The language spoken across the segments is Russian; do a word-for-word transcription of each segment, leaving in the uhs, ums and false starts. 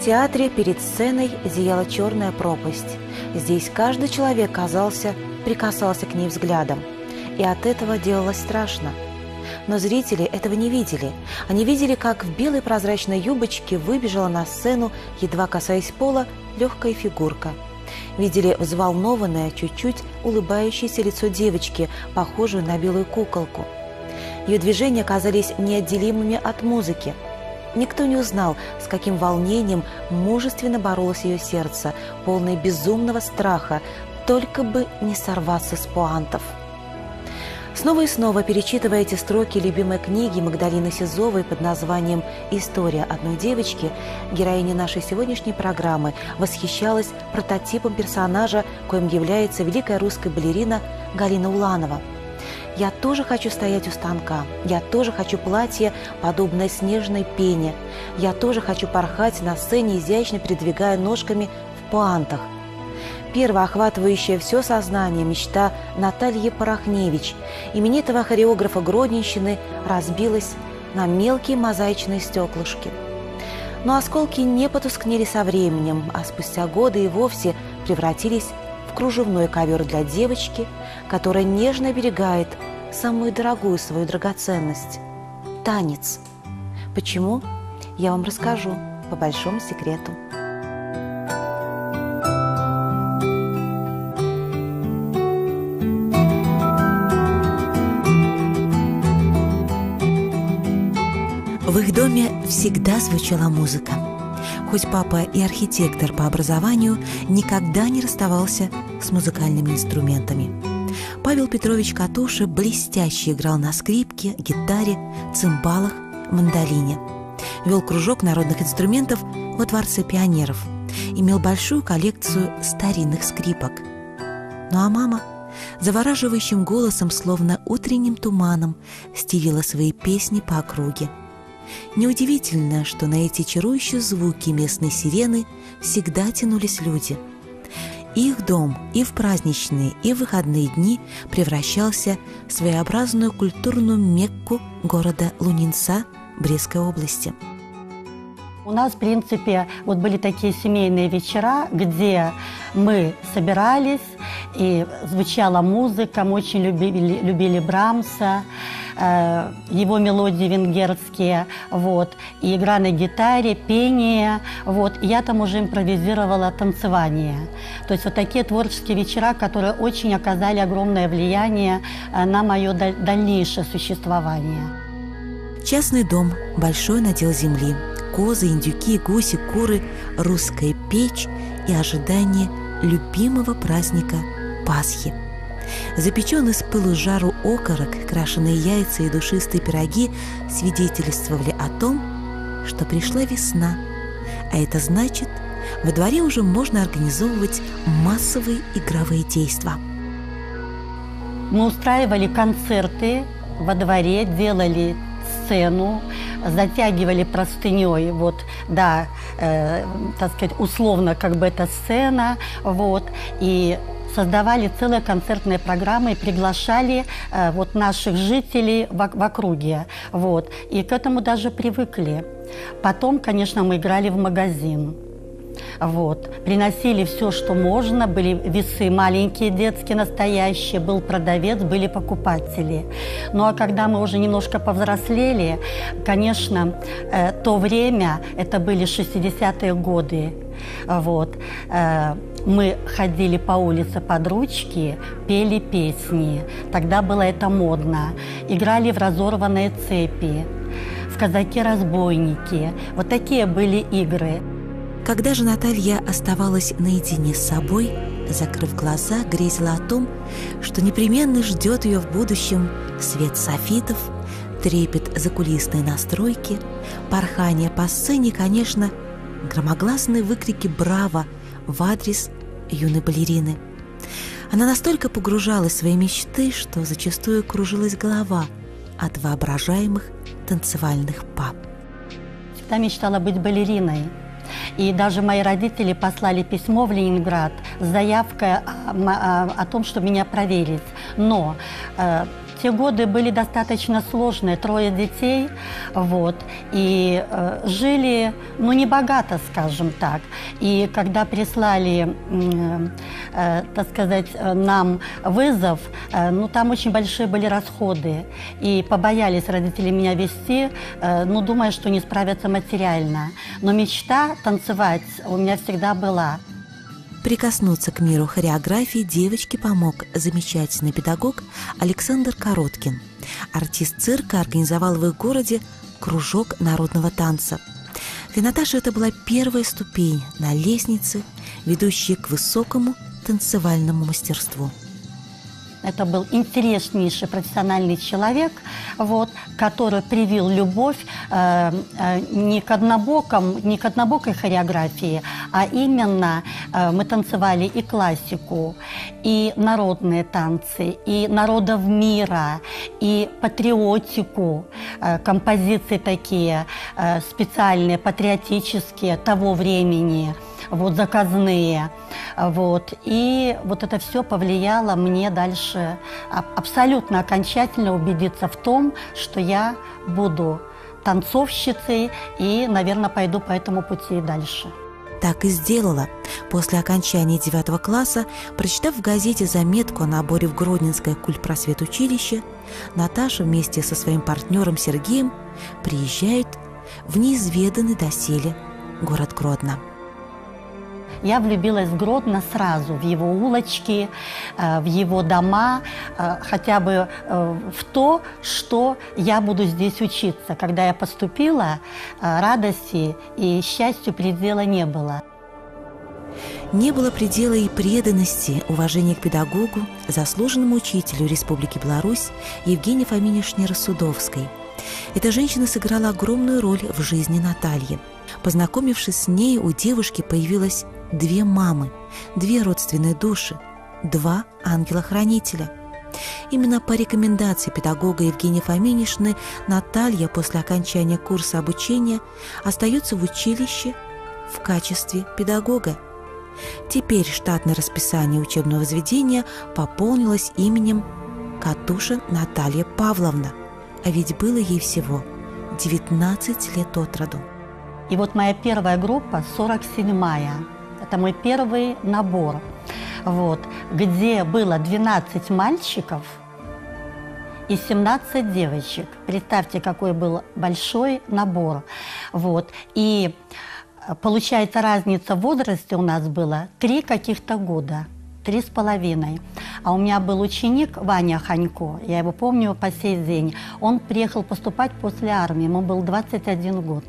театре перед сценой зияла черная пропасть. Здесь каждый человек казался, прикасался к ней взглядом. И от этого делалось страшно. Но зрители этого не видели. Они видели, как в белой прозрачной юбочке выбежала на сцену, едва касаясь пола, легкая фигурка. Видели взволнованное, чуть-чуть улыбающееся лицо девочки, похожую на белую куколку. Ее движения казались неотделимыми от музыки. Никто не узнал, с каким волнением мужественно боролось ее сердце, полное безумного страха, только бы не сорваться с пуантов. Снова и снова, перечитывая эти строки любимой книги Магдалины Сизовой под названием «История одной девочки», героиня нашей сегодняшней программы восхищалась прототипом персонажа, коим является великая русская балерина Галина Уланова. «Я тоже хочу стоять у станка, я тоже хочу платье, подобное снежной пене, я тоже хочу порхать на сцене, изящно передвигая ножками в пуантах». Первая, охватывающая все сознание, мечта Натальи Порохневич, именитого хореографа Гродненщины, разбилась на мелкие мозаичные стеклышки. Но осколки не потускнели со временем, а спустя годы и вовсе превратились в кружевной ковер для девочки, которая нежно оберегает самую дорогую свою драгоценность – танец. Почему? Я вам расскажу по большому секрету. В их доме всегда звучала музыка. Хоть папа и архитектор по образованию, никогда не расставался с музыкальными инструментами. Павел Петрович Катуша блестяще играл на скрипке, гитаре, цимбалах, мандолине. Вел кружок народных инструментов во Дворце пионеров. Имел большую коллекцию старинных скрипок. Ну а мама завораживающим голосом, словно утренним туманом, стелила свои песни по округе. Неудивительно, что на эти чарующие звуки местной сирены всегда тянулись люди. Их дом и в праздничные, и в выходные дни превращался в своеобразную культурную мекку города Лунинца Брестской области. У нас, в принципе, вот были такие семейные вечера, где мы собирались, и звучала музыка, мы очень любили, любили Брамса, э, его мелодии венгерские, вот, и игра на гитаре, пение, вот, и я там уже импровизировала танцевание. То есть вот такие творческие вечера, которые очень оказали огромное влияние на мое дальнейшее существование. Частный дом, большой надел земли, козы, индюки, гуси, куры, русская печь и ожидание любимого праздника Пасхи. Запеченный с пылу жару окорок, крашеные яйца и душистые пироги свидетельствовали о том, что пришла весна, а это значит, во дворе уже можно организовывать массовые игровые действия. Мы устраивали концерты во дворе, делали сцену, затягивали простыней, вот, да, э, так сказать, условно, как бы это сцена, вот, и создавали целые концертные программы и приглашали э, вот наших жителей в, в округе, вот, и к этому даже привыкли. Потом, конечно, мы играли в магазин. Вот. Приносили все, что можно, были весы маленькие, детские, настоящие, был продавец, были покупатели. Ну а когда мы уже немножко повзрослели, конечно, э, то время, это были шестидесятые годы, вот, э, мы ходили по улице под ручки, пели песни, тогда было это модно, играли в разорванные цепи, в казаки-разбойники, вот такие были игры. Когда же Наталья оставалась наедине с собой, закрыв глаза, грезила о том, что непременно ждет ее в будущем свет софитов, трепет закулисной настройки, порхание по сцене, конечно, громогласные выкрики «Браво!» в адрес юной балерины. Она настолько погружалась в свои мечты, что зачастую кружилась голова от воображаемых танцевальных па. Всегда мечтала быть балериной. И даже мои родители послали письмо в Ленинград с заявкой о, о, о том, чтобы меня проверить. Но э, в те годы были достаточно сложные, трое детей, вот, и э, жили, ну, не богато, скажем так. И когда прислали, э, э, так сказать, нам вызов, э, ну, там очень большие были расходы, и побоялись родители меня вести, э, ну, думая, что не справятся материально. Но мечта танцевать у меня всегда была. Прикоснуться к миру хореографии девочке помог замечательный педагог Александр Короткин. Артист цирка организовал в их городе кружок народного танца. Для Наташи это была первая ступень на лестнице, ведущая к высокому танцевальному мастерству. Это был интереснейший профессиональный человек, вот, который привил любовь э, э, не к однобоком, не к однобокой хореографии, а именно э, мы танцевали и классику, и народные танцы, и народов мира, и патриотику, э, композиции такие э, специальные, патриотические того времени, вот, заказные. Вот. И вот это все повлияло мне дальше абсолютно окончательно убедиться в том, что я буду танцовщицей и, наверное, пойду по этому пути и дальше. Так и сделала. После окончания девятого класса, прочитав в газете заметку о наборе в Гродненское культпросветучилище, Наташа вместе со своим партнером Сергеем приезжает в неизведанный доселе город Гродно. Я влюбилась в Гродно сразу, в его улочки, в его дома, хотя бы в то, что я буду здесь учиться. Когда я поступила, радости и счастью предела не было. Не было предела и преданности, уважения к педагогу, заслуженному учителю Республики Беларусь Евгении Фоминишне Рассудовской. Эта женщина сыграла огромную роль в жизни Натальи. Познакомившись с ней, у девушки появилось две мамы, две родственные души, два ангела-хранителя. Именно по рекомендации педагога Евгении Фоминишны Наталья после окончания курса обучения остается в училище в качестве педагога. Теперь штатное расписание учебного заведения пополнилось именем Катуша Наталья Павловна, а ведь было ей всего девятнадцать лет от роду. И вот моя первая группа, сорок седьмая, это мой первый набор, вот, где было двенадцать мальчиков и семнадцать девочек. Представьте, какой был большой набор. Вот. И получается, разница в возрасте у нас была три каких-то года, три с половиной. А у меня был ученик Ваня Ханько, я его помню по сей день. Он приехал поступать после армии, ему был двадцать один год.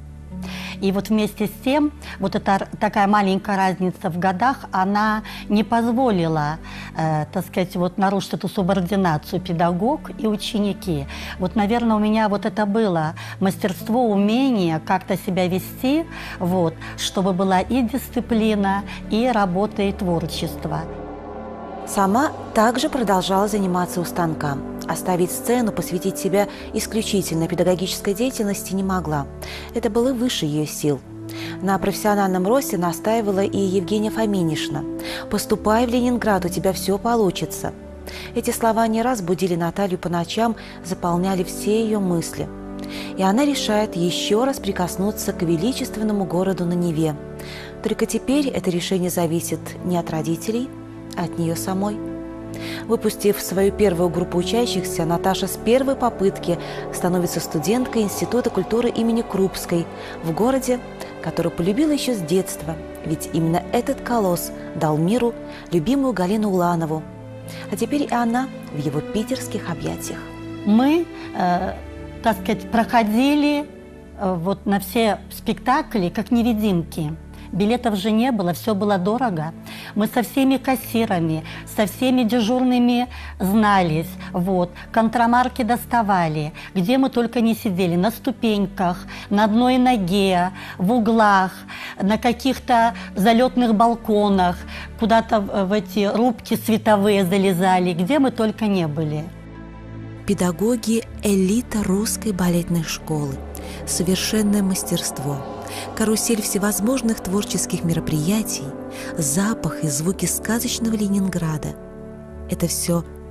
И вот вместе с тем, вот эта такая маленькая разница в годах, она не позволила, э, так сказать, вот нарушить эту субординацию педагог и ученики. Вот, наверное, у меня вот это было мастерство, умение как-то себя вести, вот, чтобы была и дисциплина, и работа, и творчество. Сама также продолжала заниматься у станка. Оставить сцену, посвятить себя исключительно педагогической деятельности не могла. Это было выше ее сил. На профессиональном росте настаивала и Евгения Фоминишна. «Поступай в Ленинград, у тебя все получится». Эти слова не раз будили Наталью по ночам, заполняли все ее мысли. И она решает еще раз прикоснуться к величественному городу на Неве. Только теперь это решение зависит не от родителей, а от нее самой. Выпустив свою первую группу учащихся, Наташа с первой попытки становится студенткой Института культуры имени Крупской в городе, который полюбила еще с детства, ведь именно этот колосс дал миру любимую Галину Уланову, а теперь и она в его питерских объятиях. Мы, э, так сказать, проходили э, вот на все спектакли как невидимки. Билетов же не было, все было дорого. Мы со всеми кассирами, со всеми дежурными знались. Вот. Контрамарки доставали, где мы только не сидели, на ступеньках, на одной ноге, в углах, на каких-то залетных балконах, куда-то в эти рубки световые залезали, где мы только не были. Педагоги – элита русской балетной школы, совершенное мастерство, карусель всевозможных творческих мероприятий, запах и звуки сказочного Ленинграда – это все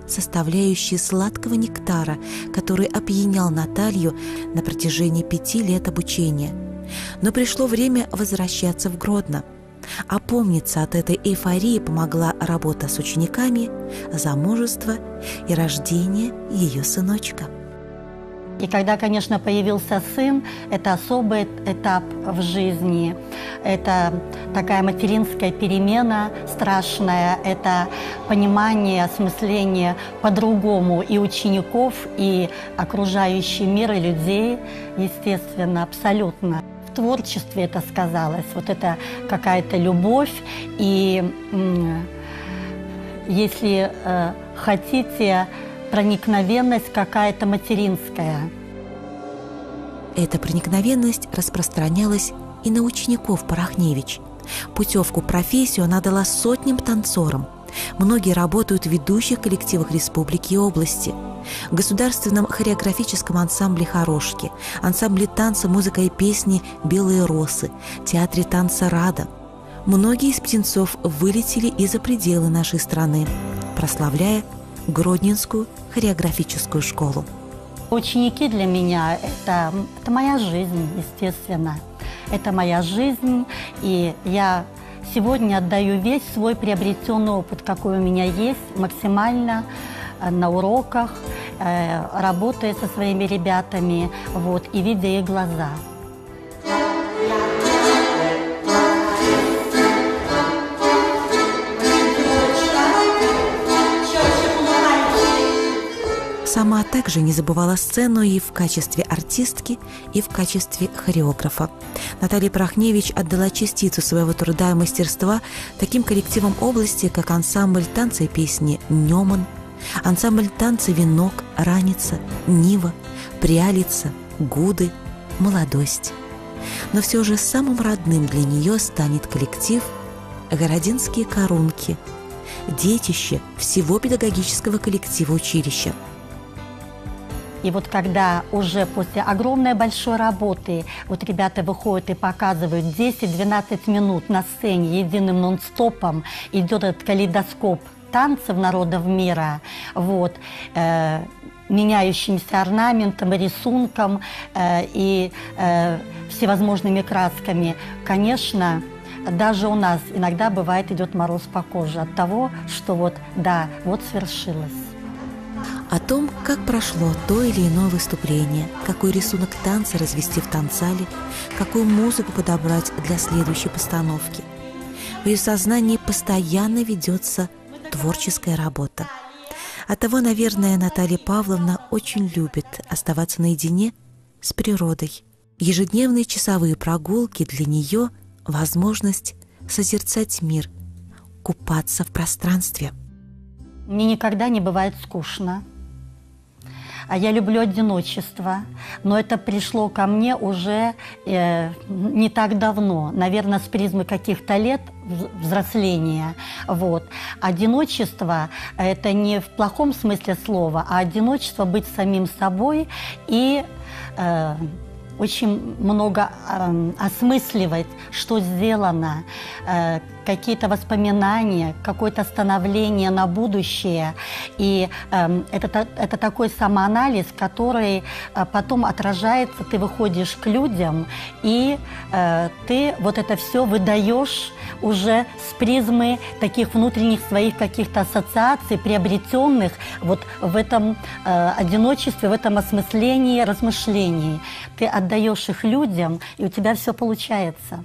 составляющие сладкого нектара, который опьянял Наталью на протяжении пяти лет обучения. Но пришло время возвращаться в Гродно. Опомниться от этой эйфории помогла работа с учениками, замужество и рождение ее сыночка. И когда, конечно, появился сын, это особый этап в жизни. Это такая материнская перемена страшная, это понимание, осмысление по-другому и учеников, и окружающий мир, и людей, естественно, абсолютно. В творчестве это сказалось, вот это какая-то любовь, и если э, хотите, проникновенность какая-то материнская. Эта проникновенность распространялась и на учеников Порохневич. Путевку в профессию она дала сотням танцорам. Многие работают в ведущих коллективах республики и области. В государственном хореографическом ансамбле «Хорошки», ансамбле танца, музыка и песни «Белые росы», театре танца «Рада». Многие из птенцов вылетели и за пределы нашей страны, прославляя Гродненскую хореографическую школу. Ученики для меня это, – это моя жизнь, естественно. Это моя жизнь, и я сегодня отдаю весь свой приобретенный опыт, какой у меня есть, максимально на уроках, э, работая со своими ребятами, вот, и видя их глаза. Сама также не забывала сцену и в качестве артистки, и в качестве хореографа. Наталья Порохневич отдала частицу своего труда и мастерства таким коллективам области, как ансамбль танца и песни «Неман», ансамбль танца «Венок», «Раница», «Нива», «Прялица», «Гуды», «Молодость». Но все же самым родным для нее станет коллектив «Городинские корунки», детище всего педагогического коллектива училища. И вот когда уже после огромной большой работы вот ребята выходят и показывают десять-двенадцать минут на сцене единым нон-стопом, идет этот калейдоскоп танцев народов мира, вот, э, меняющимся орнаментом, рисунком э, и э, всевозможными красками, конечно, даже у нас иногда бывает идет мороз по коже от того, что вот, да, вот свершилось. О том, как прошло то или иное выступление, какой рисунок танца развести в танцале, какую музыку подобрать для следующей постановки. В ее сознании постоянно ведется творческая работа. Оттого, наверное, Наталья Павловна очень любит оставаться наедине с природой. Ежедневные часовые прогулки для нее – возможность созерцать мир, купаться в пространстве. Мне никогда не бывает скучно. А я люблю одиночество, но это пришло ко мне уже э, не так давно, наверное, с призмы каких-то лет взросления. Вот. Одиночество – это не в плохом смысле слова, а одиночество – быть самим собой и э, очень много э, осмысливать, что сделано, э, какие-то воспоминания, какое-то становление на будущее. И э, это, это такой самоанализ, который э, потом отражается, ты выходишь к людям, и э, ты вот это все выдаешь уже с призмы таких внутренних своих каких-то ассоциаций, приобретенных вот в этом э, одиночестве, в этом осмыслении, размышлении. Ты отдаешь их людям, и у тебя все получается.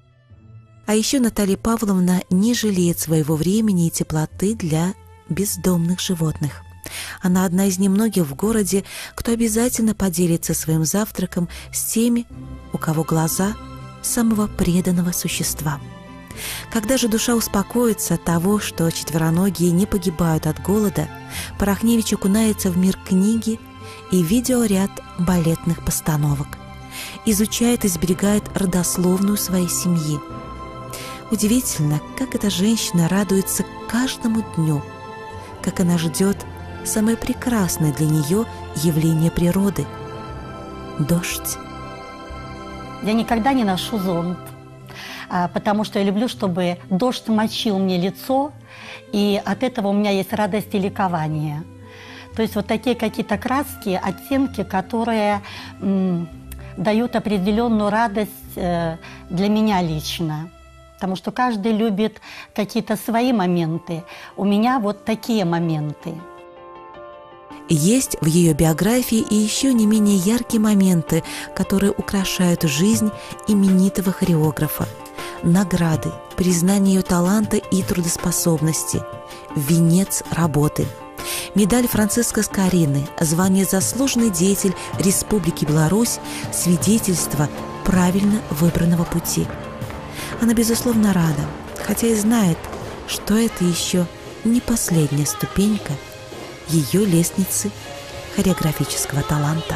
А еще Наталья Павловна не жалеет своего времени и теплоты для бездомных животных. Она одна из немногих в городе, кто обязательно поделится своим завтраком с теми, у кого глаза самого преданного существа. Когда же душа успокоится от того, что четвероногие не погибают от голода, Порохневич окунается в мир книги и видеоряд балетных постановок. Изучает и сберегает родословную своей семьи. Удивительно, как эта женщина радуется каждому дню, как она ждет самое прекрасное для нее явление природы – дождь. Я никогда не ношу зонт. потому что я люблю, чтобы дождь мочил мне лицо, и от этого у меня есть радость и ликование. То есть вот такие какие-то краски, оттенки, которые м, дают определенную радость э, для меня лично. Потому что каждый любит какие-то свои моменты. У меня вот такие моменты. Есть в ее биографии и еще не менее яркие моменты, которые украшают жизнь именитого хореографа. Награды, признание ее таланта и трудоспособности, венец работы. Медаль Франциска Скорины, звание «Заслуженный деятель Республики Беларусь», свидетельство правильно выбранного пути. Она, безусловно, рада, хотя и знает, что это еще не последняя ступенька ее лестницы хореографического таланта.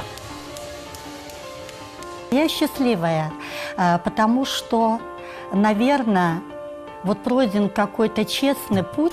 Я счастливая, потому что, наверное, вот пройден какой-то честный путь,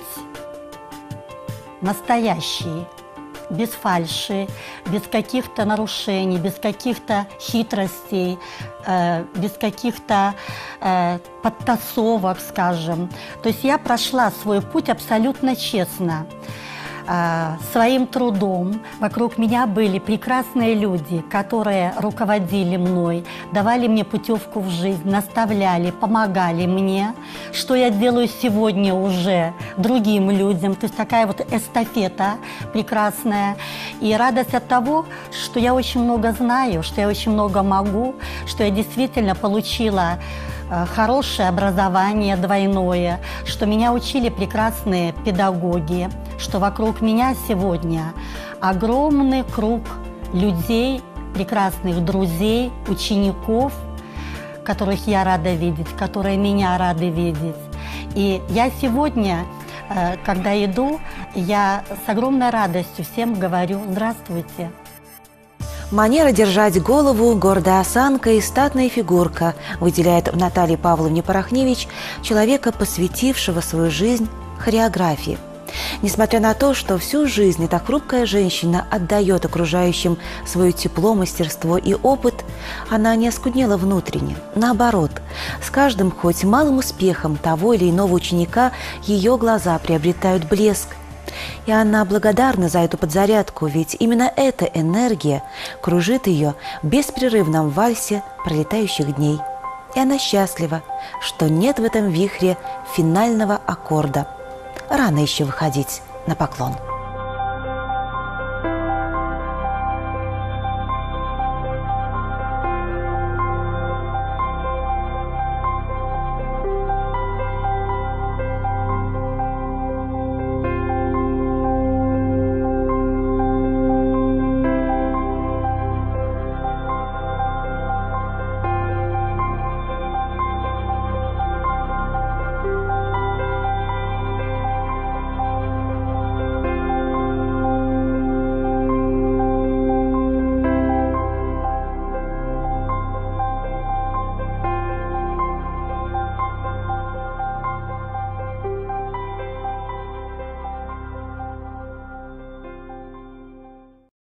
настоящий, без фальши, без каких-то нарушений, без каких-то хитростей, э, без каких-то э, подтасовок, скажем. То есть я прошла свой путь абсолютно честно. Своим трудом. Вокруг меня были прекрасные люди, которые руководили мной, давали мне путевку в жизнь, наставляли, помогали мне, что я делаю сегодня уже другим людям. То есть такая вот эстафета прекрасная. И радость от того, что я очень много знаю, что я очень много могу, что я действительно получила хорошее образование двойное, что меня учили прекрасные педагоги, что вокруг меня сегодня огромный круг людей, прекрасных друзей, учеников, которых я рада видеть, которые меня рады видеть. И я сегодня, когда иду, я с огромной радостью всем говорю «Здравствуйте». Манера держать голову, гордая осанка и статная фигурка выделяет в Наталье Павловне Порохневич человека, посвятившего свою жизнь хореографии. Несмотря на то, что всю жизнь эта хрупкая женщина отдает окружающим свое тепло, мастерство и опыт, она не оскуднела внутренне. Наоборот, с каждым хоть малым успехом того или иного ученика ее глаза приобретают блеск. И она благодарна за эту подзарядку, ведь именно эта энергия кружит ее в беспрерывном вальсе пролетающих дней. И она счастлива, что нет в этом вихре финального аккорда. Рано еще выходить на поклон.